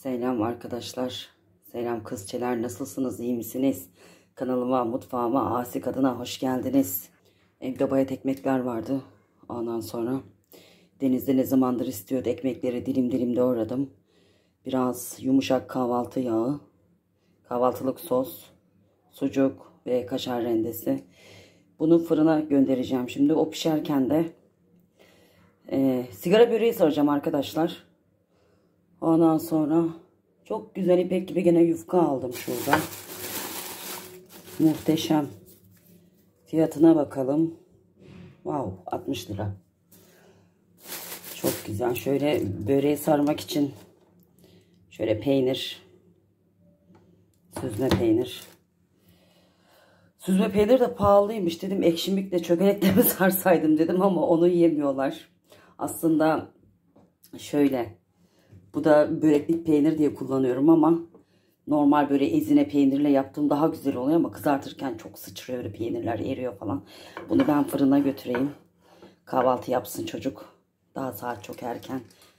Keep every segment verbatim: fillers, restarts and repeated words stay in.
Selam arkadaşlar. Selam kızçeler. Nasılsınız? İyi misiniz? Kanalıma, mutfağıma, Asi Kadın'a hoş geldiniz. Evde bayat ekmekler vardı. Ondan sonra Deniz'de ne zamandır istiyordu. Ekmekleri dilim dilim doğradım. Biraz yumuşak kahvaltı yağı, kahvaltılık sos, sucuk ve kaşar rendesi. Bunu fırına göndereceğim. Şimdi o pişerken de e, sigara böreği saracağım arkadaşlar. Ondan sonra çok güzel ipek gibi gene yufka aldım şurada. Muhteşem. Fiyatına bakalım. Wow, altmış lira. Çok güzel. Şöyle böreği sarmak için şöyle peynir. Süzme peynir. Süzme peynir de pahalıymış dedim. Ekşimikle çökelekle mi sarsaydım dedim ama onu yemiyorlar. Aslında şöyle, bu da böreklik peynir diye kullanıyorum ama normal böyle ezine peynirle yaptığım daha güzel oluyor ama kızartırken çok sıçrıyor, öyle peynirler eriyor falan. Bunu ben fırına götüreyim. Kahvaltı yapsın çocuk. Daha saat çok erken.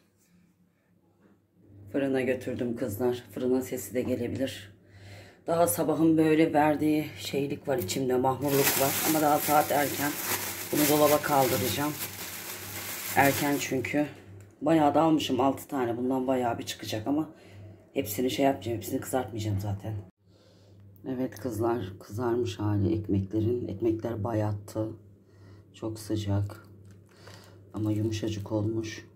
Fırına götürdüm kızlar. Fırına sesi de gelebilir. Daha sabahın böyle verdiği şeylik var içimde, mahmurluk var. Ama daha saat erken. Bunu dolaba kaldıracağım. Erken çünkü. Bayağı da almışım, altı tane. Bundan bayağı bir çıkacak ama hepsini şey yapmayacağım. Hepsini kızartmayacağım zaten. Evet kızlar, kızarmış hali ekmeklerin. Ekmekler bayattı. Çok sıcak. Ama yumuşacık olmuş.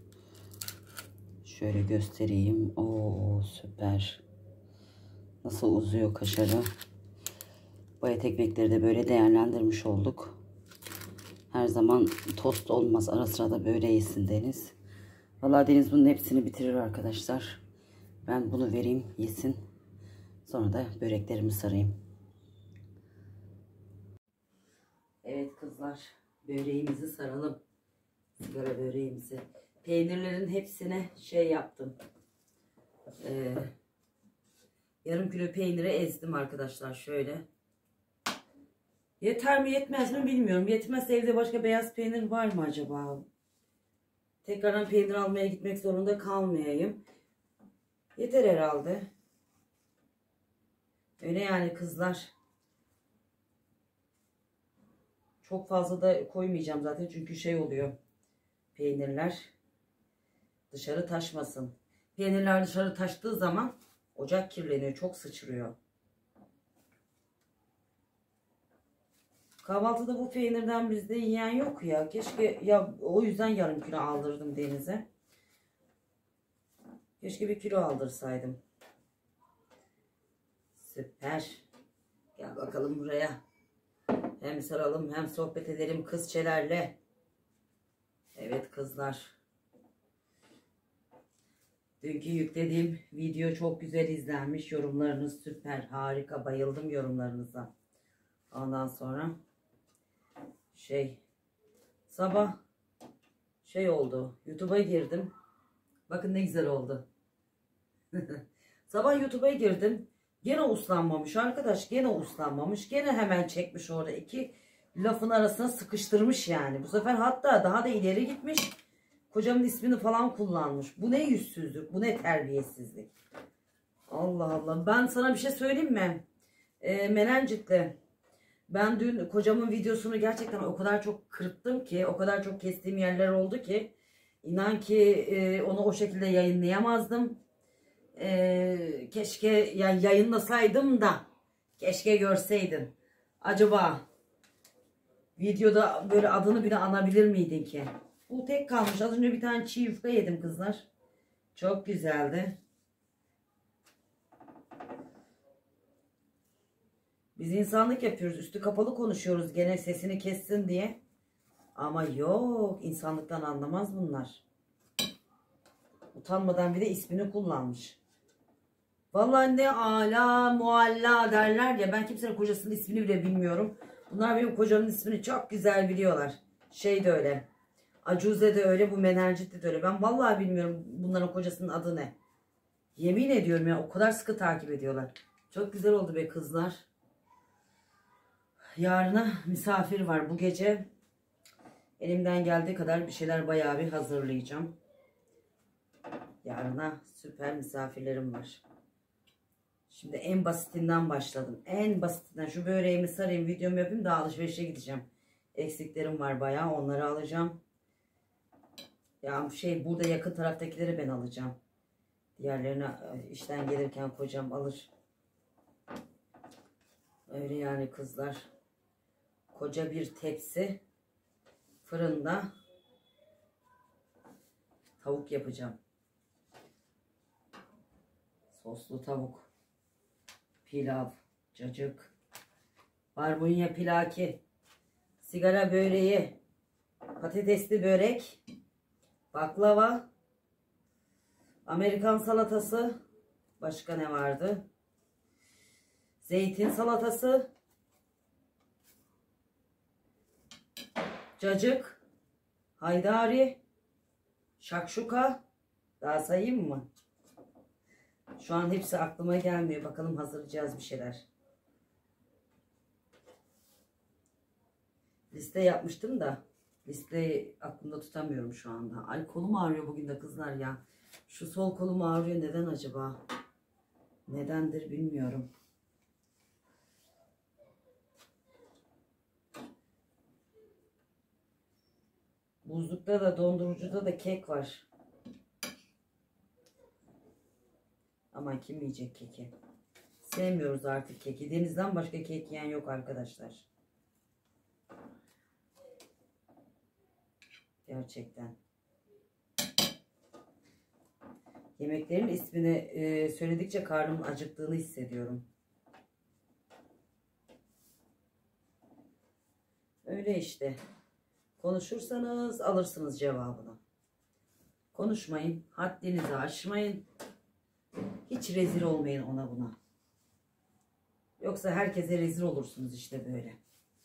Şöyle göstereyim. Oo süper. Nasıl uzuyor kaşarı. Bayat ekmekleri de böyle değerlendirmiş olduk. Her zaman tost olmaz. Ara sıra da böyle yesin Deniz. Vallahi Deniz bunun hepsini bitirir arkadaşlar. Ben bunu vereyim yesin. Sonra da böreklerimi sarayım. Evet kızlar, böreğimizi saralım. Sigara böreğimizi. Peynirlerin hepsine şey yaptım. Ee, yarım kilo peyniri ezdim arkadaşlar şöyle. Yeter mi yetmez mi bilmiyorum. Yetmezse evde başka beyaz peynir var mı acaba? Tekrardan peynir almaya gitmek zorunda kalmayayım. Yeter herhalde. Öyle yani kızlar. Çok fazla da koymayacağım zaten çünkü şey oluyor. Peynirler dışarı taşmasın. Peynirler dışarı taştığı zaman ocak kirleniyor. Çok sıçrıyor. Kahvaltıda bu peynirden bizde yiyen yok ya. Keşke, ya o yüzden yarım kilo aldırdım Deniz'e. Keşke bir kilo aldırsaydım. Süper. Gel bakalım buraya. Hem saralım hem sohbet edelim kızçelerle. Evet kızlar. Dünkü yüklediğim video çok güzel izlenmiş. Yorumlarınız süper. Harika. Bayıldım yorumlarınıza. Ondan sonra şey sabah şey oldu. YouTube'a girdim. Bakın ne güzel oldu. Sabah YouTube'a girdim. Gene uslanmamış arkadaş. Gene uslanmamış. Gene hemen çekmiş orada. İki lafın arasına sıkıştırmış yani. Bu sefer hatta daha da ileri gitmiş. Kocamın ismini falan kullanmış. Bu ne yüzsüzlük. Bu ne terbiyesizlik. Allah Allah. Ben sana bir şey söyleyeyim mi? E, Menencik'te. Ben dün kocamın videosunu gerçekten o kadar çok kırptım ki. O kadar çok kestiğim yerler oldu ki. İnan ki e, onu o şekilde yayınlayamazdım. Ee, keşke yani yayınlasaydım da keşke görseydin. Acaba videoda böyle adını bile anabilir miydin ki? Bu tek kalmış. Az önce bir tane çiğ yufka yedim kızlar. Çok güzeldi. Biz insanlık yapıyoruz. Üstü kapalı konuşuyoruz. Gene sesini kessin diye. Ama yok. İnsanlıktan anlamaz bunlar. Utanmadan bir de ismini kullanmış. Vallahi ne ala mualla derler ya, ben kimsenin kocasının ismini bile bilmiyorum. Bunlar benim kocamın ismini çok güzel biliyorlar. Şey de öyle. Acuze de öyle, bu Menencik de öyle. Ben vallahi bilmiyorum bunların kocasının adı ne. Yemin ediyorum ya, o kadar sıkı takip ediyorlar. Çok güzel oldu be kızlar. Yarına misafir var bu gece. Elimden geldiği kadar bir şeyler bayağı bir hazırlayacağım. Yarına süper misafirlerim var. Şimdi en basitinden başladım. En basitinden şu böreğimi sarayım, videomu yapayım da alışverişe gideceğim. Eksiklerim var bayağı, onları alacağım. Ya şey, burada yakın taraftakileri ben alacağım. Diğerlerini işten gelirken kocam alır. Öyle yani kızlar. Koca bir tepsi fırında tavuk yapacağım. Soslu tavuk, pilav, cacık, barbunya pilaki, sigara böreği, patatesli börek, baklava, Amerikan salatası, başka ne vardı? Zeytin salatası, cacık, haydari, şakşuka, daha sayayım mı? Şu an hepsi aklıma gelmiyor. Bakalım hazırlayacağız bir şeyler. Liste yapmıştım da listeyi aklımda tutamıyorum şu anda. Ay kolum ağrıyor bugün de kızlar ya. Şu sol kolum ağrıyor. Neden acaba? Nedendir bilmiyorum. Buzlukta da dondurucuda da kek var. Ama kim yiyecek keki? Sevmiyoruz artık keki. Denizden başka kek yiyen yok arkadaşlar. Gerçekten. Yemeklerin ismini e, söyledikçe karnımın acıktığını hissediyorum. Öyle işte. Konuşursanız alırsınız cevabını. Konuşmayın. Haddinizi aşmayın. Hiç rezil olmayın ona buna. Yoksa herkese rezil olursunuz işte böyle.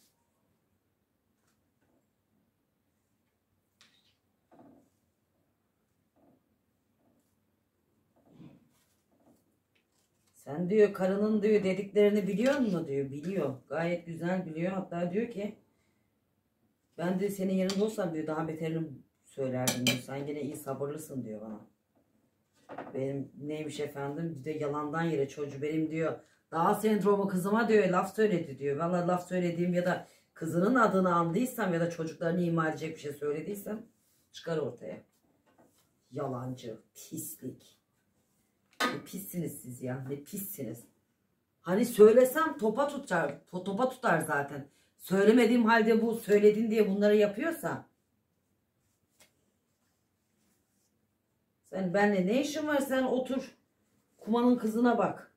Sen diyor karının diyor dediklerini biliyor musun diyor. Biliyor. Gayet güzel biliyor. Hatta diyor ki ben de senin yanında olsam diyor daha beterini söylerdim diyor. Sen yine iyi sabırlısın diyor bana. Benim neymiş efendim? Bir de yalandan yere çocuğu benim diyor. Daha sendromu kızıma diyor laf söyledi diyor. Vallahi laf söylediğim ya da kızının adını andıysam ya da çocuklarını ima edecek bir şey söylediysem çıkar ortaya. Yalancı, pislik. Ne pissiniz siz ya, ne pissiniz. Hani söylesem topa tutar, to topa tutar zaten. Söylemediğim halde bu söyledin diye bunları yapıyorsa. Sen benimle ne işin var, sen otur. Kumanın kızına bak.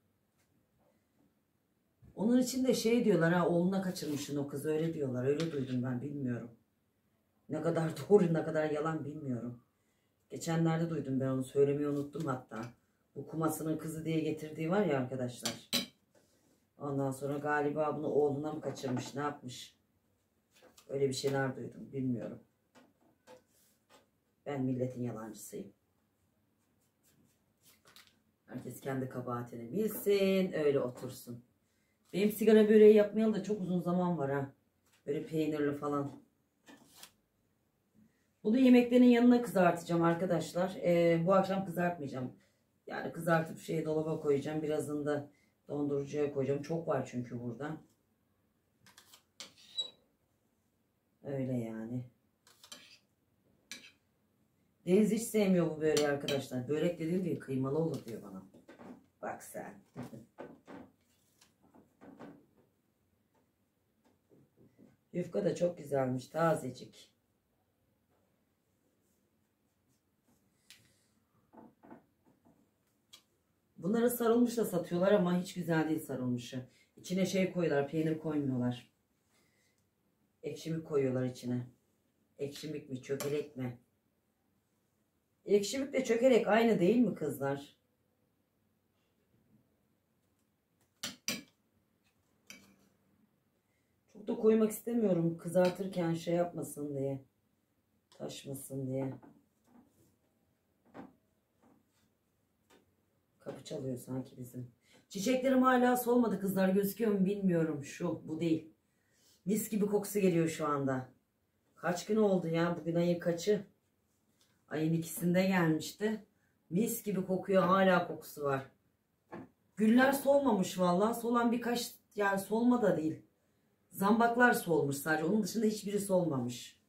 Onun için de şey diyorlar ha, oğluna kaçırmışsın o kızı, öyle diyorlar. Öyle duydum ben, bilmiyorum. Ne kadar doğru ne kadar yalan bilmiyorum. Geçenlerde duydum ben onu, söylemeyi unuttum hatta. Bu kumasının kızı diye getirdiği var ya arkadaşlar. Ondan sonra galiba bunu oğluna mı kaçırmış, ne yapmış? Öyle bir şeyler duydum, bilmiyorum. Ben milletin yalancısıyım. Herkes kendi kabahatini bilsin, öyle otursun. Benim sigara böreği yapmayalı da çok uzun zaman var ha. Böyle peynirli falan. Bunu yemeklerin yanına kızartacağım arkadaşlar. Ee, bu akşam kızartmayacağım. Yani kızartıp şeyi dolaba koyacağım. Birazını da dondurucuya koyacağım. Çok var çünkü burada. Öyle yani. Deniz hiç sevmiyor bu böreği arkadaşlar. Börek dediğim gibi kıymalı olur diyor bana. Bak sen. Yufka da çok güzelmiş. Tazecik. Bunları sarılmış da satıyorlar ama hiç güzel değil sarılmışı. İçine şey koyuyorlar, peynir koymuyorlar. Ekşimik koyuyorlar içine. Ekşimik mi, çökelek mi? Ekşimikle çökelek aynı değil mi kızlar? Çok da koymak istemiyorum kızartırken şey yapmasın diye. Taşmasın diye. Kapı çalıyor sanki bizim. Çiçeklerim hala solmadı kızlar, gözüküyor mu bilmiyorum. Şu bu değil. Mis gibi kokusu geliyor şu anda. Kaç gün oldu ya, bugün ayın kaçı? Ayın ikisinde gelmişti. Mis gibi kokuyor, hala kokusu var. Güller solmamış vallahi. Solan birkaç, yani solma da değil. Zambaklar solmuş sadece. Onun dışında hiçbiri solmamış.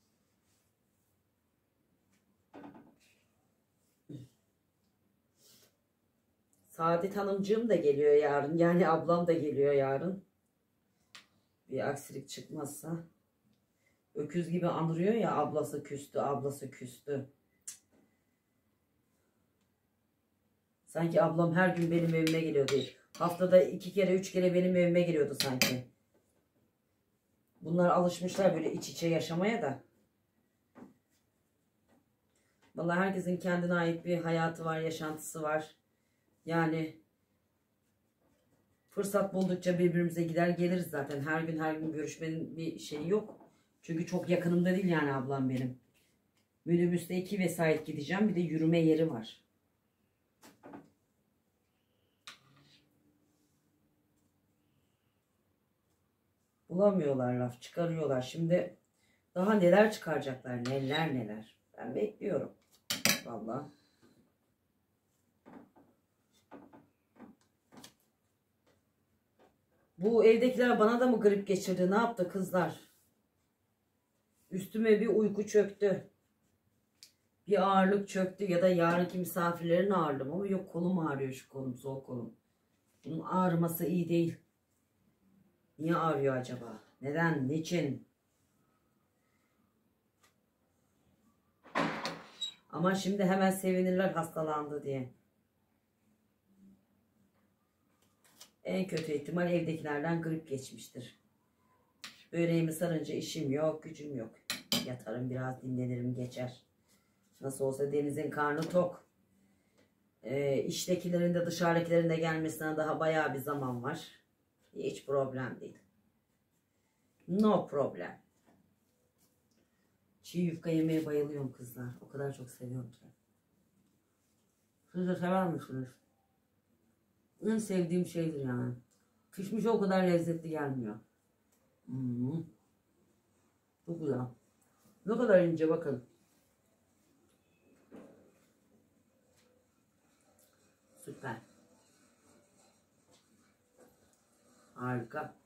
Saadet Hanımcığım da geliyor yarın. Yani ablam da geliyor yarın. Bir aksilik çıkmazsa. Öküz gibi anırıyor ya, ablası küstü, ablası küstü. Sanki ablam her gün benim evime geliyordu. Haftada iki kere, üç kere benim evime geliyordu sanki. Bunlar alışmışlar böyle iç içe yaşamaya da. Vallahi herkesin kendine ait bir hayatı var, yaşantısı var. Yani fırsat buldukça birbirimize gider geliriz zaten. Her gün her gün görüşmenin bir şeyi yok. Çünkü çok yakınımda değil yani ablam benim. Minibüste iki vesait gideceğim. Bir de yürüme yeri var. Bulamıyorlar, laf çıkarıyorlar. Şimdi daha neler çıkaracaklar, neler neler. Ben bekliyorum. Vallahi. Bu evdekiler bana da mı grip geçirdi? Ne yaptı kızlar? Üstüme bir uyku çöktü. Bir ağırlık çöktü ya da yarınki misafirlerin ağırlığım ama yok, kolum ağrıyor, şu kolum, sol kolum. Bunun ağrıması iyi değil. Niye ağrıyor acaba? Neden? Niçin? Ama şimdi hemen sevinirler hastalandı diye. En kötü ihtimal evdekilerden grip geçmiştir. Böreğimi sarınca işim yok, gücüm yok. Yatarım biraz, dinlenirim, geçer. Nasıl olsa Deniz'in karnı tok. Ee, iştekilerin de dışarıdakilerin de gelmesine daha bayağı bir zaman var. Hiç problem değil. No problem. Çiğ yufka yemeye bayılıyorum kızlar. O kadar çok seviyorum ki. Siz de sever misiniz? En sevdiğim şeydir yani. Pişmiş o kadar lezzetli gelmiyor. Hmm. Çok güzel. Ne kadar ince bakın. Süper. Harika.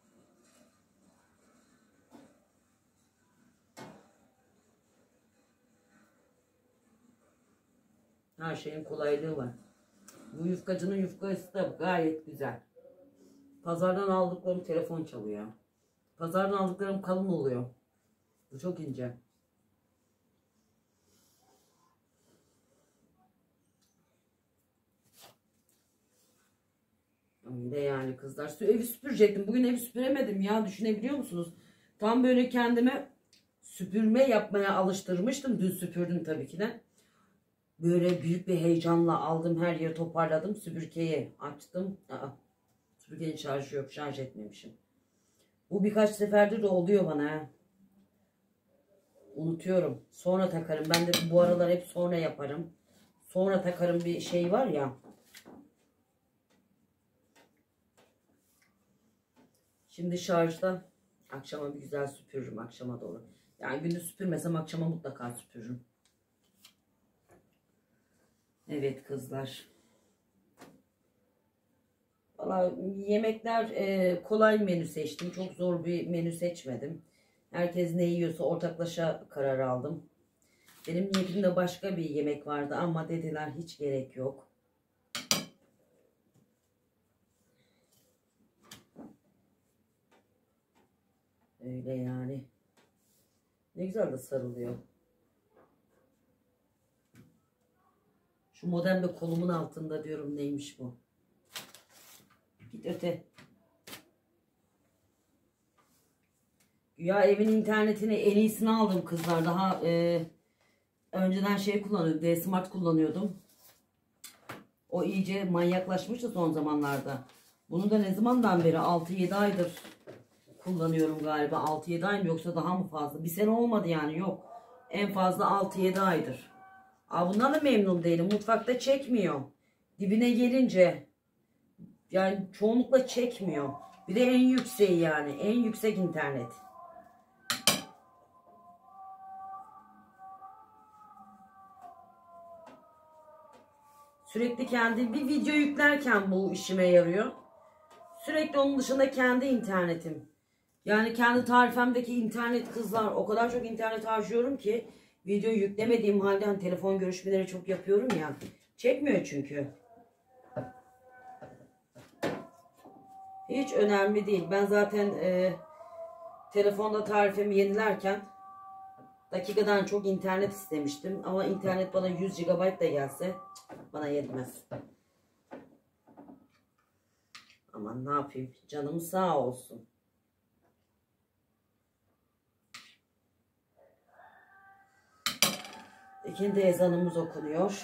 Her şeyin kolaylığı var. Bu yufkacının yufkası da gayet güzel. Pazardan aldıklarım telefon çalıyor. Pazardan aldıklarım kalın oluyor. Bu çok ince. Öyle yani kızlar. Evi süpürecektim. Bugün evi süpüremedim ya. Düşünebiliyor musunuz? Tam böyle kendime süpürme yapmaya alıştırmıştım. Dün süpürdüm tabii ki de. Böyle büyük bir heyecanla aldım. Her yeri toparladım. Süpürgeyi açtım. Aa, süpürgenin şarjı yok. Şarj etmemişim. Bu birkaç seferdir de oluyor bana. He. Unutuyorum. Sonra takarım. Ben de bu aralar hep sonra yaparım. Sonra takarım bir şey var ya. Şimdi şarjda. Akşama bir güzel süpürürüm. Akşama doğru. Yani gündüz süpürmesem akşama mutlaka süpürürüm. Evet kızlar. Valla yemekler e, kolay menü seçtim. Çok zor bir menü seçmedim. Herkes ne yiyorsa ortaklaşa karar aldım. Benim niyetimde başka bir yemek vardı ama dediler hiç gerek yok. Öyle yani. Ne güzel de sarılıyor. Şu modem de kolumun altında diyorum, neymiş bu? Git öte. Ya evin internetini en iyisini aldım kızlar. Daha e, önceden şey kullanıyordum. D-Smart kullanıyordum. O iyice manyaklaşmıştı son zamanlarda. Bunu da ne zamandan beri altı yedi aydır kullanıyorum galiba. altı yedi ay mı yoksa daha mı fazla? Bir sene olmadı yani, yok. En fazla altı yedi aydır. Aa, bundan da memnun değilim. Mutfakta çekmiyor. Dibine gelince yani çoğunlukla çekmiyor. Bir de en yükseği yani. En yüksek internet. Sürekli kendi bir video yüklerken bu işime yarıyor. Sürekli onun dışında kendi internetim. Yani kendi tarifemdeki internet kızlar, o kadar çok internet harcıyorum ki video yüklemediğim halde hani telefon görüşmeleri çok yapıyorum ya. Çekmiyor çünkü. Hiç önemli değil. Ben zaten e, telefonda tarifemi yenilerken dakikadan çok internet istemiştim. Ama internet bana yüz gigabayt da gelse bana yetmez. Aman ne yapayım. Canım sağ olsun. İkindi ezanımız okunuyor.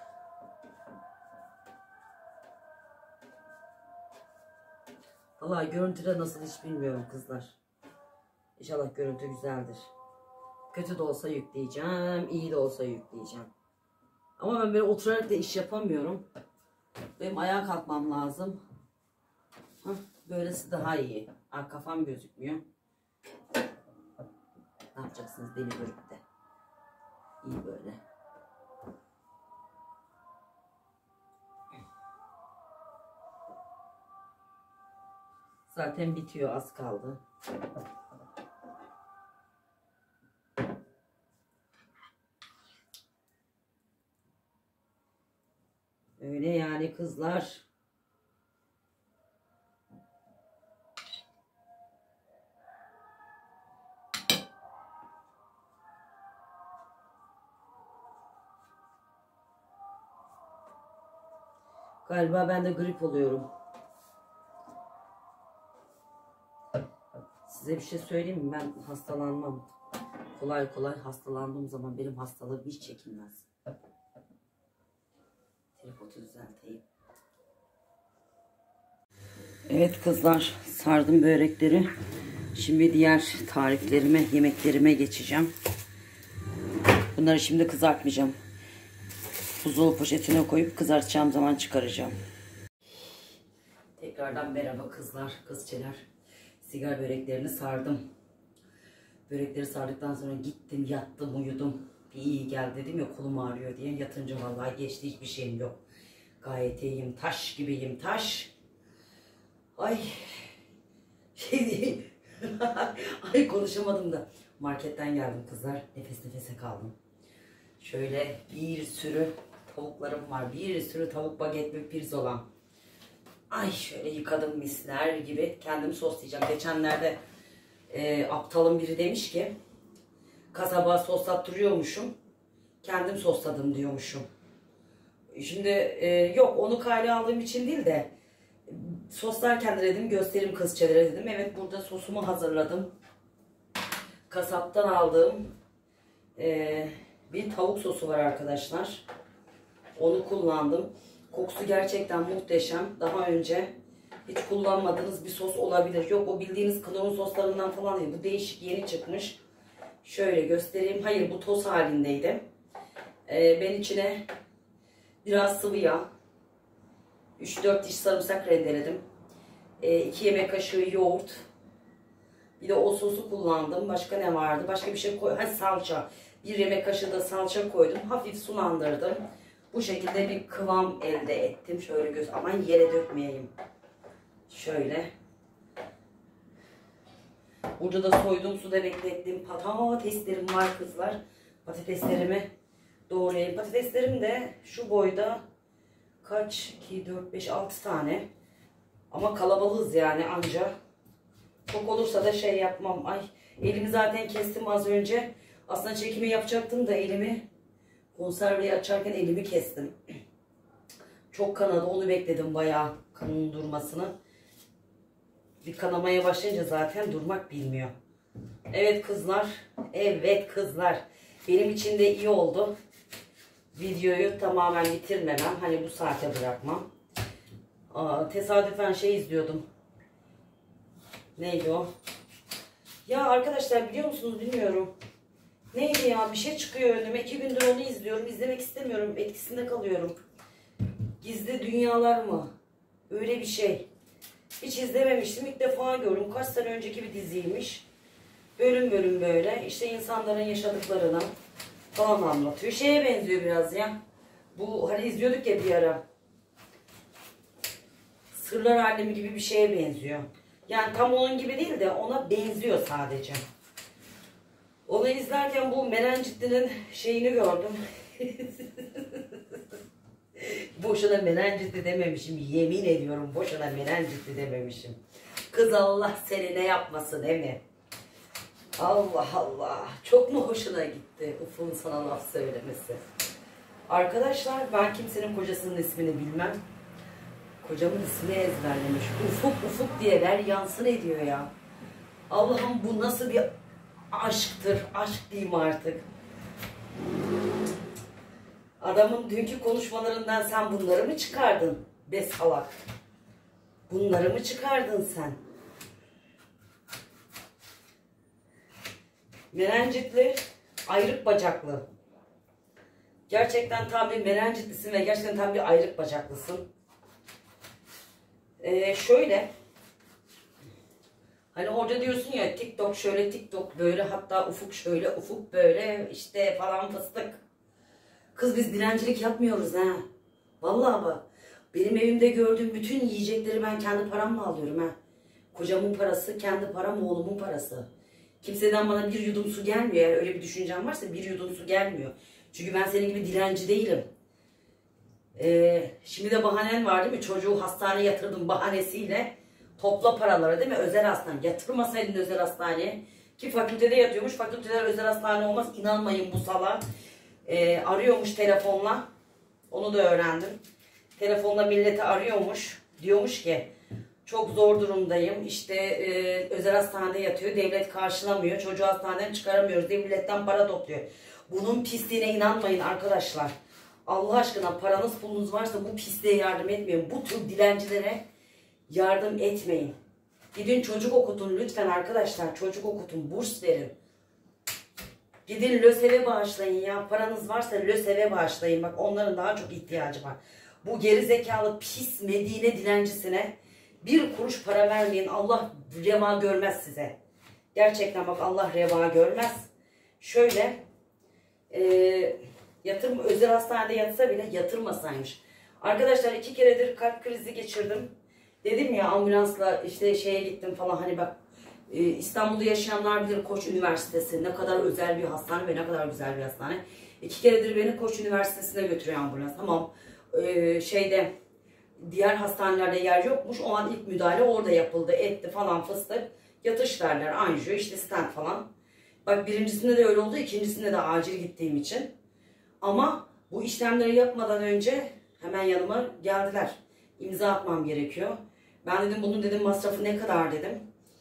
Vallahi görüntüde nasıl hiç bilmiyorum kızlar. İnşallah görüntü güzeldir. Kötü de olsa yükleyeceğim, iyi de olsa yükleyeceğim. Ama ben böyle oturarak da iş yapamıyorum. Benim ayağa kalkmam lazım. Hah, böylesi daha iyi. Aa, kafam gözükmüyor. Ne yapacaksınız beni görüp de? İyi böyle. Zaten bitiyor, az kaldı. Öyle yani kızlar. Galiba ben de grip oluyorum. Size bir şey söyleyeyim mi? Ben hastalanmam. Kolay kolay hastalandığım zaman benim hastalığım hiç çekilmez. Telefotu düzelteyim. Evet kızlar, sardım börekleri. Şimdi diğer tariflerime, yemeklerime geçeceğim. Bunları şimdi kızartmayacağım. Buzdolabı poşetine koyup kızartacağım zaman çıkaracağım. Tekrardan merhaba kızlar, kızçeler. Sigara böreklerini sardım. Börekleri sardıktan sonra gittim, yattım, uyudum. Bir iyi geldi dedim ya, kolum ağrıyor diye. Yatınca vallahi geçti, hiçbir şeyim yok. Gayet iyiyim, taş gibiyim, taş. Ay. Şey Ay konuşamadım da. Marketten geldim kızlar. Nefes nefese kaldım. Şöyle bir sürü tavuklarım var. Bir sürü tavuk baget ve pirzola. Ay şöyle yıkadım misler gibi. Kendim soslayacağım. Geçenlerde e, aptalın biri demiş ki kasaba soslattırıyormuşum. Kendim sosladım diyormuşum. Şimdi e, yok, onu kale aldığım için değil de soslarken de dedim göstereyim kızçelere dedim. Evet, burada sosumu hazırladım. Kasaptan aldığım e, bir tavuk sosu var arkadaşlar. Onu kullandım. Kokusu gerçekten muhteşem. Daha önce hiç kullanmadığınız bir sos olabilir. Yok, o bildiğiniz knorr soslarından falan değil. Bu değişik, yeni çıkmış. Şöyle göstereyim. Hayır, bu toz halindeydi. Ee, ben içine biraz sıvı yağ, üç dört diş sarımsak rendeledim. Ee, iki yemek kaşığı yoğurt. Bir de o sosu kullandım. Başka ne vardı? Başka bir şey koy. Ha, salça. Bir yemek kaşığı da salça koydum. Hafif sulandırdım. Bu şekilde bir kıvam elde ettim. Şöyle göz, aman yere dökmeyeyim. Şöyle. Burada da soyduğum suda beklettiğim patateslerim var kızlar. Patateslerimi doğrayayım. Patateslerim de şu boyda kaç? iki, dört, beş, altı tane. Ama kalabalığız yani anca. Çok olursa da şey yapmam. Ay, elimi zaten kestim az önce. Aslında çekimi yapacaktım da elimi konserveyi açarken elimi kestim. Çok kanadı, onu bekledim bayağı kanın durmasını. Bir kanamaya başlayınca zaten durmak bilmiyor. Evet kızlar, evet kızlar. Benim için de iyi oldu. Videoyu tamamen bitirmemem, hani bu saate bırakmam. Aa, tesadüfen şey izliyordum. Neydi o? Ya arkadaşlar, biliyor musunuz bilmiyorum. Neydi ya, bir şey çıkıyor önüme. iki gündür onu izliyorum. İzlemek istemiyorum. Etkisinde kalıyorum. Gizli Dünyalar mı? Öyle bir şey. Hiç izlememiştim. İlk defa gördüm. Kaç sene önceki bir diziymiş. Bölüm bölüm böyle. İşte insanların yaşadıklarını falan anlatıyor. Şeye benziyor biraz ya. Bu hani izliyorduk ya bir ara. Sırlar Alemi gibi bir şeye benziyor. Yani tam onun gibi değil de ona benziyor sadece. Onu izlerken bu Merencitli'nin şeyini gördüm. Boşuna Merencitli dememişim. Yemin ediyorum boşuna Merencitli dememişim. Kız Allah seni ne yapmasın değil mi? Allah Allah. Çok mu hoşuna gitti Ufuk'un sana laf söylemesi? Arkadaşlar ben kimsenin kocasının ismini bilmem. Kocamın ismini ezberlemiş. Ufuk Ufuk diye ver yansın ediyor ya. Allah'ım bu nasıl bir aşktır. Aşk diyeyim artık. Adamın dünkü konuşmalarından sen bunları mı çıkardın? Be salak. Bunları mı çıkardın sen? Merencitli, ayrık bacaklı. Gerçekten tam bir Merencitlisin ve gerçekten tam bir ayrık bacaklısın. Ee, şöyle. Hani orada diyorsun ya TikTok şöyle TikTok böyle hatta Ufuk şöyle Ufuk böyle işte falan fıstık. Kız biz dilencilik yapmıyoruz ha. Vallahi bak. Benim evimde gördüğüm bütün yiyecekleri ben kendi paramla alıyorum ha. Kocamın parası, kendi param, oğlumun parası. Kimseden bana bir yudum su gelmiyor. Eğer öyle bir düşüncen varsa bir yudum su gelmiyor. Çünkü ben senin gibi dilenci değilim. Ee, şimdi de bahanen var değil mi? Çocuğu hastaneye yatırdım bahanesiyle. Topla paraları değil mi? Özel hastane. Yatırmasaydın özel hastaneye. Ki fakültede yatıyormuş. Fakülteler özel hastane olmaz. İnanmayın bu sala. Ee, arıyormuş telefonla. Onu da öğrendim. Telefonla milleti arıyormuş. Diyormuş ki çok zor durumdayım. İşte e, özel hastanede yatıyor. Devlet karşılamıyor. Çocuğu hastaneden çıkaramıyoruz diye milletten para topluyor. Bunun pisliğine inanmayın arkadaşlar. Allah aşkına paranız pulunuz varsa bu pisliğe yardım etmeyin. Bu tür dilencilere yardım etmeyin. Gidin çocuk okutun lütfen arkadaşlar. Çocuk okutun. Burs verin. Gidin LÖSEV'e bağışlayın ya. Paranız varsa LÖSEV'e bağışlayın. Bak onların daha çok ihtiyacı var. Bu geri zekalı pis Medine dilencisine bir kuruş para vermeyin. Allah reva görmez size. Gerçekten bak Allah reva görmez. Şöyle e, yatırım özel hastanede yatsa bile yatırmasaymış. Arkadaşlar iki keredir kalp krizi geçirdim. Dedim ya ambulansla işte şeye gittim falan hani bak e, İstanbul'da yaşayanlar bilir Koç Üniversitesi ne kadar özel bir hastane ve ne kadar güzel bir hastane. İki keredir beni Koç Üniversitesi'ne götürüyor ambulans. Tamam e, şeyde diğer hastanelerde yer yokmuş. O an ilk müdahale orada yapıldı. Etti falan fıstık. Yatış derler. Anjiyo işte stent falan. Bak birincisinde de öyle oldu. İkincisinde de acil gittiğim için. Ama bu işlemleri yapmadan önce hemen yanıma geldiler. İmza atmam gerekiyor. Ben dedim bunun dedim masrafı ne kadar dedim.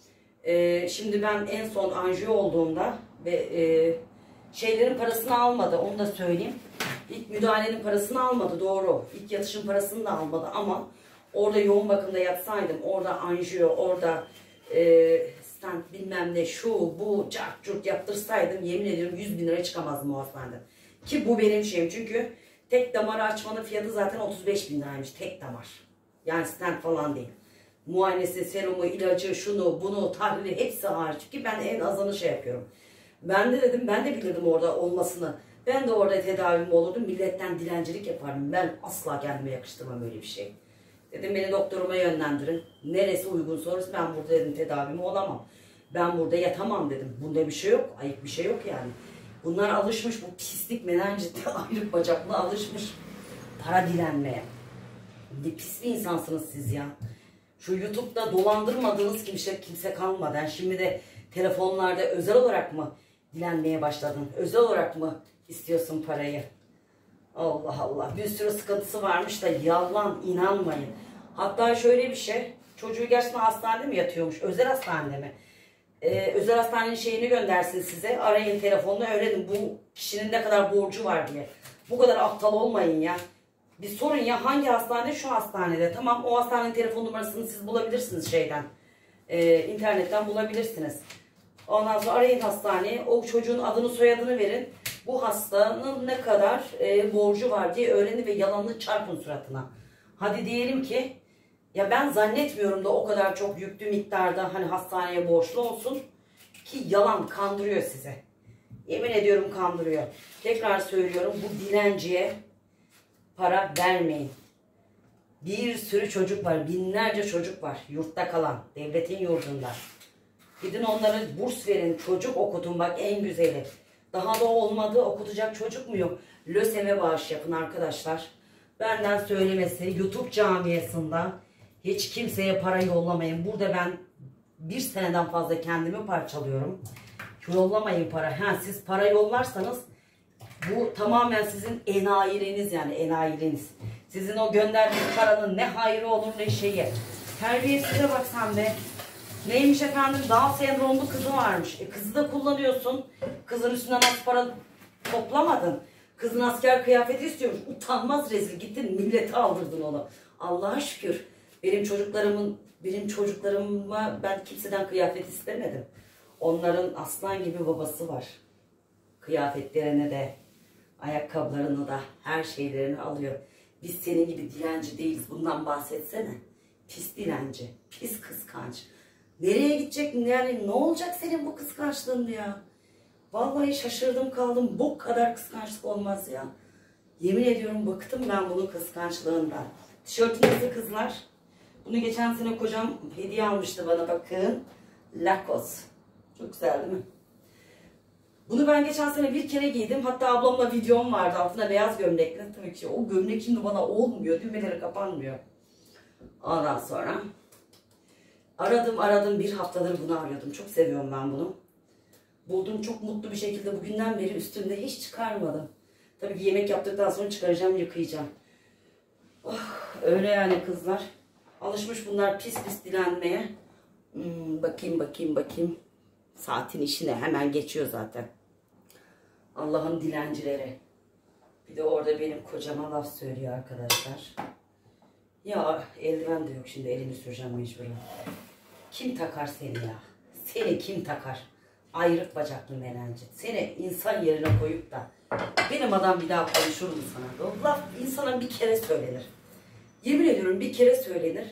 Ee, şimdi ben en son anjiyo olduğumda ve e, şeylerin parasını almadı. Onu da söyleyeyim. İlk müdahalenin parasını almadı doğru. İlk yatışın parasını da almadı ama orada yoğun bakımda yatsaydım, orada anjiyo, orada e, stent bilmem ne şu bu cart curt yaptırsaydım yemin ediyorum yüz bin liraya çıkamazdım o hastanede. Ki bu benim şeyim çünkü tek damarı açmanın fiyatı zaten otuz beş bin liraymış tek damar. Yani stent falan değil. Muayenesi, serumu, ilacı, şunu, bunu, tahlili hepsi hariç ki ben en azını şey yapıyorum. Ben de dedim ben de bilirdim orada olmasını. Ben de orada tedavim olurdum. Milletten dilencilik yapardım. Ben asla kendime yakıştırmam öyle bir şey. Dedim beni doktoruma yönlendirin. Neresi uygun sorusu ben burada dedim tedavimi olamam. Ben burada yatamam dedim. Bunda bir şey yok. Ayıp bir şey yok yani. Bunlar alışmış bu pislik menancite ayrık bacaklı alışmış. Para dilenmeye. Ne pis bir insansınız siz ya. Şu YouTube'da dolandırmadığınız kimse, kimse kalmadı. Yani şimdi de telefonlarda özel olarak mı dilenmeye başladın? Özel olarak mı istiyorsun parayı? Allah Allah. Bir sürü sıkıntısı varmış da yalan inanmayın. Hatta şöyle bir şey. Çocuğu gerçekten hastanede mi yatıyormuş? Özel hastanede mi? Ee, özel hastanenin şeyini göndersin size. Arayın telefonla öğrenin bu kişinin ne kadar borcu var diye. Bu kadar aptal olmayın ya. Bir sorun ya hangi hastane? Şu hastanede. Tamam o hastanenin telefon numarasını siz bulabilirsiniz şeyden. Ee, internetten bulabilirsiniz. Ondan sonra arayın hastaneyi. O çocuğun adını soyadını verin. Bu hastanın ne kadar e, borcu var diye öğrenin ve yalanını çarpın suratına. Hadi diyelim ki ya ben zannetmiyorum da o kadar çok yüklü miktarda hani hastaneye borçlu olsun ki yalan kandırıyor size. Yemin ediyorum kandırıyor. Tekrar söylüyorum bu dilenciye para vermeyin. Bir sürü çocuk var. Binlerce çocuk var. Yurtta kalan. Devletin yurdunda. Gidin onlara burs verin. Çocuk okutun. Bak en güzeli. Daha da olmadı. Okutacak çocuk mu yok? LÖSEV'e bağış yapın arkadaşlar. Benden söylemesi. YouTube camiasında hiç kimseye para yollamayın. Burada ben bir seneden fazla kendimi parçalıyorum. Yollamayın para. Ha, siz para yollarsanız bu tamamen sizin enayiliğiniz, yani enayiliğiniz. Sizin o gönderdiğiniz paranın ne hayrı olur ne şeyi. Terbiyesize bak sen be. Neymiş efendim? Down sendromlu kızı varmış. E, kızı da kullanıyorsun. Kızın üstünden az para toplamadın. Kızın asker kıyafeti istiyormuş. Utanmaz rezil. Gittin millete aldırdın onu. Allah'a şükür. Benim çocuklarımın, benim çocuklarıma ben kimseden kıyafet istemedim. Onların aslan gibi babası var. Kıyafetlerini de, ayakkabılarını da, her şeylerini alıyor. Biz senin gibi dilenci değiliz. Bundan bahsetsene. Pis dilenci, pis kıskanç. Nereye gidecek? Yani ne olacak senin bu kıskançlığın ya? Vallahi şaşırdım kaldım. Bu kadar kıskançlık olmaz ya. Yemin ediyorum bıktım ben bunun kıskançlığından. Tişörtü nasıl kızlar? Bunu geçen sene kocam hediye almıştı bana, bakın. Lacoste. Çok güzel değil mi? Bunu ben geçen sene bir kere giydim. Hatta ablamla videom vardı. Altına beyaz gömlekli. Tabii ki o gömlek şimdi bana olmuyor. Düğmeleri kapanmıyor. Ondan sonra aradım aradım. Bir haftadır bunu arıyordum. Çok seviyorum ben bunu. Buldum, çok mutlu bir şekilde bugünden beri üstümde hiç çıkarmadım. Tabii ki yemek yaptıktan sonra çıkaracağım, yıkayacağım. Oh, öyle yani kızlar. Alışmış bunlar pis pis dilenmeye. Hmm, bakayım bakayım bakayım. Saatin işine hemen geçiyor zaten. Allah'ın dilencileri. Bir de orada benim kocama laf söylüyor arkadaşlar. Ya eldiven de yok, şimdi elimi süreceğim mecburen. Kim takar seni ya? Seni kim takar? Ayrık bacaklı melenci. Seni insan yerine koyup da benim adam bir daha konuşur mu sana? O laf insana bir kere söylenir. Yemin ediyorum bir kere söylenir.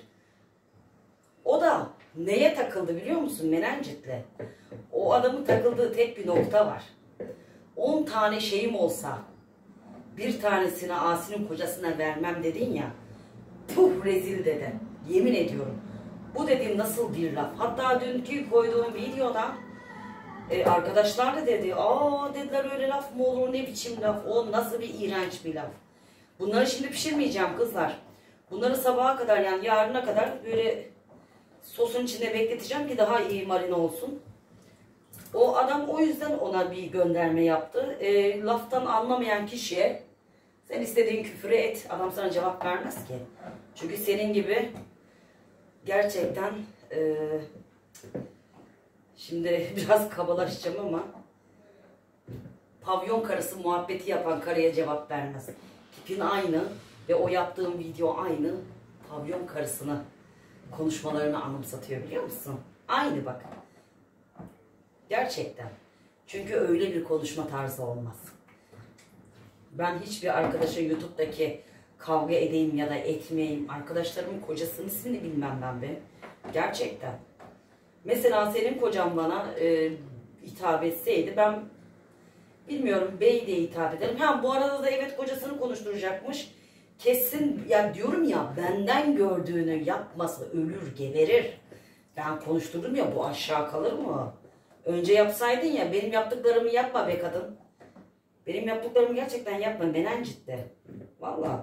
O da neye takıldı biliyor musun? Melencitle. O adamın takıldığı tek bir nokta var. On tane şeyim olsa bir tanesini Asi'nin kocasına vermem dedin ya. Puh rezil dedi. Yemin ediyorum. Bu dediğim nasıl bir laf. Hatta dünkü koyduğum videoda e, arkadaşlar da dedi. Aa dediler, öyle laf mı olur, ne biçim laf. O nasıl bir iğrenç bir laf. Bunları şimdi pişirmeyeceğim kızlar. Bunları sabaha kadar, yani yarına kadar böyle sosun içinde bekleteceğim ki daha iyi marine olsun. O adam o yüzden ona bir gönderme yaptı. E, laftan anlamayan kişiye sen istediğin küfürü et. Adam sana cevap vermez ki. Çünkü senin gibi gerçekten e, şimdi biraz kabalaşacağım ama pavyon karısı muhabbeti yapan karıya cevap vermez. Tipin aynı ve o yaptığım video aynı. Pavyon karısını konuşmalarını anımsatıyor, biliyor musun? Aynı bak. Gerçekten. Çünkü öyle bir konuşma tarzı olmaz. Ben hiçbir arkadaşa YouTube'daki kavga edeyim ya da etmeyeyim. Arkadaşlarımın kocasının ismini bilmem ben be. Gerçekten. Mesela senin kocan bana e, hitap etseydi ben bilmiyorum, bey diye hitap ederim. Ha bu arada da evet kocasını konuşturacakmış. Kesin ya, diyorum ya, benden gördüğünü yapmasa ölür geberir. Ben konuşturdum ya, bu aşağı kalır mı? Önce yapsaydın ya, benim yaptıklarımı yapma be kadın. Benim yaptıklarımı gerçekten yapma Menencit'te. Vallahi.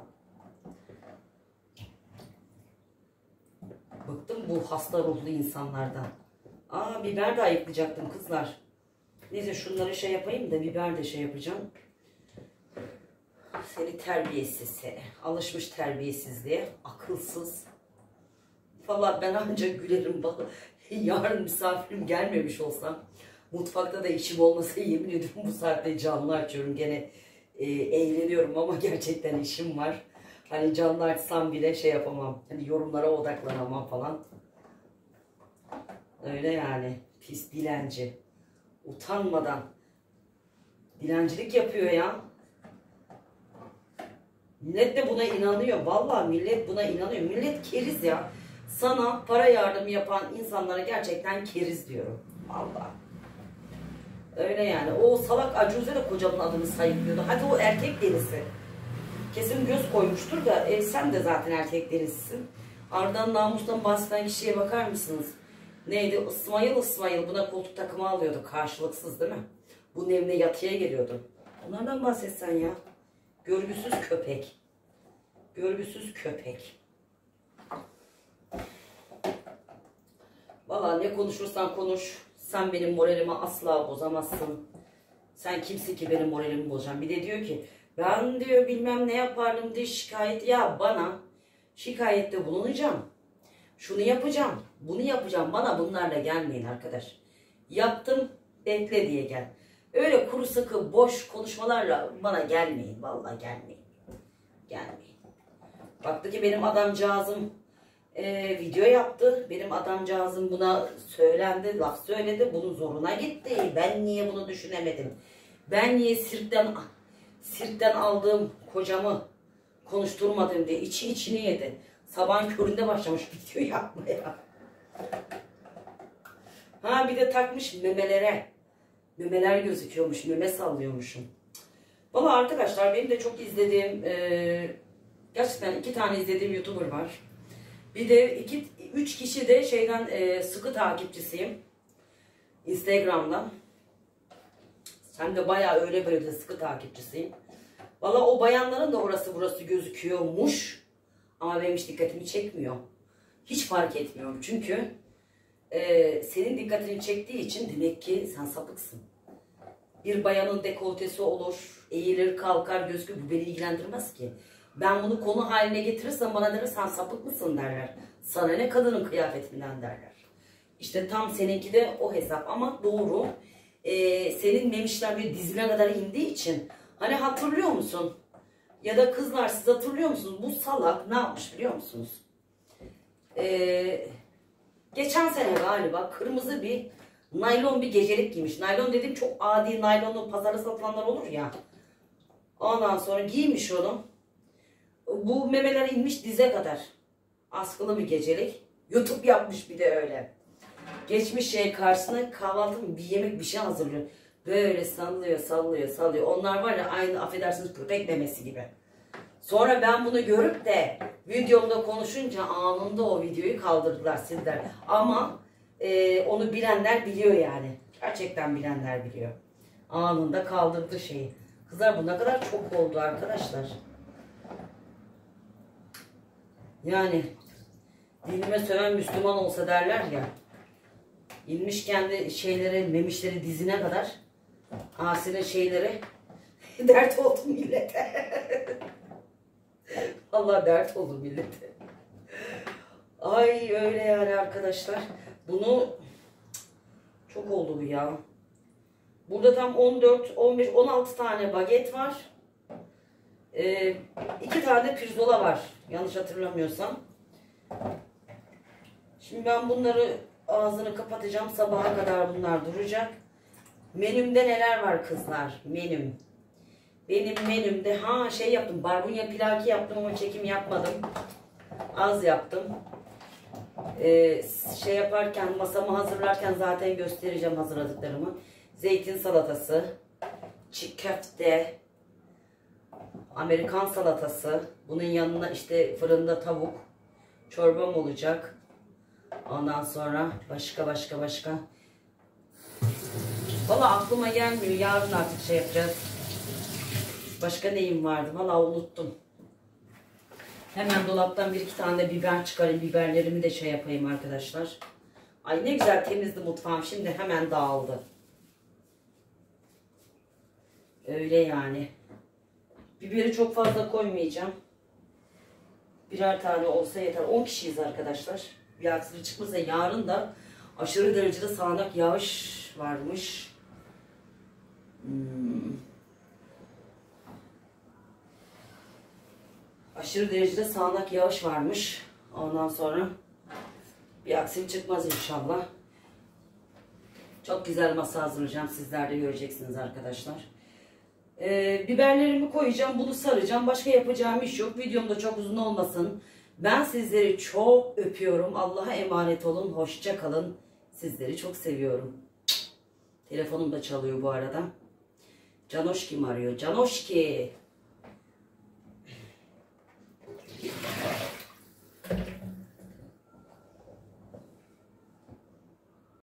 Bıktım bu hasta ruhlu insanlardan. Aa biber de ayıklayacaktım kızlar. Neyse şunları şey yapayım da biber de şey yapacağım. Seni terbiyesiz seni. Alışmış terbiyesizliğe. Akılsız. Vallahi ben ancak gülerim. Yarın misafirim gelmemiş olsam, mutfakta da işim olmasa yemin ediyorum bu saatte canlı açıyorum. Gene e, eğleniyorum ama gerçekten işim var. Hani canlı açsam bile şey yapamam. Hani yorumlara odaklanamam falan. Öyle yani. Pis dilenci. Utanmadan dilencilik yapıyor ya. Millet de buna inanıyor. Vallahi millet buna inanıyor. Millet keriz ya. Sana para yardımı yapan insanlara gerçekten keriz diyorum. Vallahi. Öyle yani. O salak Acuze de kocamın adını sayıklıyordu. Hadi o erkek delisi. Kesin göz koymuştur da e, sen de zaten erkek delisisin. Ardından namustan bahseden kişiye bakar mısınız? Neydi? İsmail İsmail buna koltuk takımı alıyordu. Karşılıksız değil mi? Bunun evine yatıya geliyordu. Onlardan bahsetsen ya. Görgüsüz köpek. Görgüsüz köpek. Valla ne konuşursan konuş. Sen benim moralimi asla bozamazsın. Sen kimsin ki benim moralimi bozacaksın? Bir de diyor ki ben diyor bilmem ne yapardım diye şikayet. Ya bana şikayette bulunacağım. Şunu yapacağım. Bunu yapacağım. Bana bunlarla gelmeyin arkadaş. Yaptım bekle diye gel. Öyle kuru sıkı boş konuşmalarla bana gelmeyin. Vallahi gelmeyin. Gelmeyin. Baktı ki benim adamcağızım e, video yaptı. Benim adamcağızım buna söylendi. Laf söyledi. Bunun zoruna gitti. Ben niye bunu düşünemedim? Ben niye sirkten, sirkten aldığım kocamı konuşturmadım diye içi içini yedi. Sabahın köründe başlamış video yapmaya. Ha bir de takmış memelere. Memeler gözüküyormuş. Meme sallıyormuşum. Valla arkadaşlar benim de çok izlediğim e, gerçekten iki tane izlediğim YouTuber var. Bir de iki, üç kişi de şeyden e, sıkı takipçisiyim. Instagram'dan. Hem de bayağı öyle böyle de sıkı takipçisiyim. Valla o bayanların da orası burası gözüküyormuş. Ama benim hiç dikkatimi çekmiyor. Hiç fark etmiyorum. Çünkü e, senin dikkatini çektiği için demek ki sen sapıksın. Bir bayanın dekoltesi olur, eğilir, kalkar, gözükür. Bu beni ilgilendirmez ki. Ben bunu konu haline getirirsem bana derler sen sapık mısın derler. Sana ne kadının kıyafetinden derler. İşte tam seninki de o hesap ama doğru. Ee, senin memişler bir dizine kadar indiği için hani hatırlıyor musun? Ya da kızlar siz hatırlıyor musunuz? Bu salak ne yapmış biliyor musunuz? Ee, geçen sene galiba kırmızı bir naylon bir gecelik giymiş. Naylon dediğim çok adi naylonlu pazarda satılanlar olur ya. Ondan sonra giymiş onu. Bu memeler inmiş dize kadar. Askılı bir gecelik. YouTube yapmış bir de öyle. Geçmiş şey karşısına kahvaltı mı bir yemek bir şey hazırlıyor. Böyle sallıyor sallıyor sallıyor. Onlar var ya aynı affedersiniz köpek memesi gibi. Sonra ben bunu görüp de videomda konuşunca anında o videoyu kaldırdılar sildiler. Ama e, onu bilenler biliyor yani. Gerçekten bilenler biliyor. Anında kaldırdı şeyi. Kızlar bu ne kadar çok oldu arkadaşlar. Yani dinime söven Müslüman olsa derler ya. İnmiş kendi şeyleri, memişleri dizine kadar. Asinin şeyleri dert oldu millete. Allah dert oldu millete. Ay öyle yani arkadaşlar. Bunu çok oldu bu ya. Burada tam on dört, on beş, on altı tane baget var. Ee, iki tane pirzola var. Yanlış hatırlamıyorsam. Şimdi ben bunları ağzını kapatacağım. Sabaha kadar bunlar duracak. Menümde neler var kızlar? Menüm. Benim menümde ha şey yaptım. Barbunya pilaki yaptım ama çekim yapmadım. Az yaptım. Ee, şey yaparken masamı hazırlarken zaten göstereceğim hazırladıklarımı. Zeytin salatası. Çiğ köfte. Amerikan salatası. Bunun yanına işte fırında tavuk. Çorbam olacak. Ondan sonra başka başka başka. Valla aklıma gelmiyor. Yarın artık şey yapacağız. Başka neyim vardı? Valla unuttum. Hemen dolaptan bir iki tane de biber çıkarayım. Biberlerimi de şey yapayım arkadaşlar. Ay ne güzel temizdi mutfağım. Şimdi hemen dağıldı. Öyle yani. Biberi çok fazla koymayacağım. Birer tane olsa yeter. on kişiyiz arkadaşlar. Bir aksilik çıkmazsa yarın da aşırı derecede sağanak yağış varmış. Hmm. Aşırı derecede sağanak yağış varmış. Ondan sonra bir aksilik çıkmaz inşallah. Çok güzel masa hazırlayacağım. Sizler de göreceksiniz arkadaşlar. Ee, biberlerimi koyacağım. Bunu saracağım. Başka yapacağım iş yok. Videom da çok uzun olmasın. Ben sizleri çok öpüyorum. Allah'a emanet olun. Hoşça kalın. Sizleri çok seviyorum. Telefonum da çalıyor bu arada. Canoş kim arıyor? Canoşki.